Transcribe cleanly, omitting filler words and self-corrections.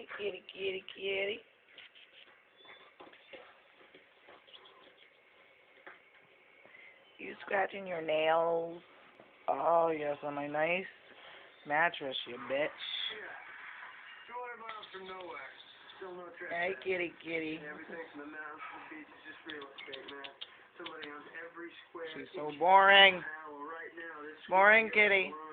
Hey, kitty, kitty, kitty. You scratching your nails? Oh, yes, on my nice mattress, you bitch. Yeah. 200 miles from nowhere. Still no Hey, trespass. kitty, kitty. Everything from the mountains to the beach is just real estate, man. Somebody owns every square She's so inch boring. of the right now, this Boring, kitty.